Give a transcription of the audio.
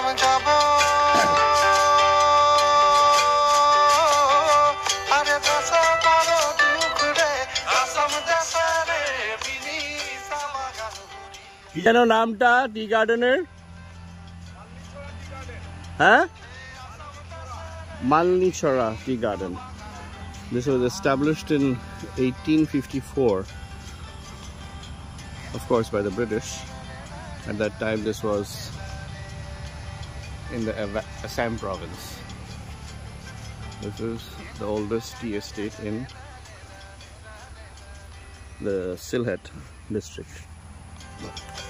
কি যেন নামটা টি গার্ডেনের? হ্যাঁ, Malnichara Tea Garden. This was established in 1854, of course by the British. At that time this was in the Assam province. This is the oldest tea estate in the Sylhet district.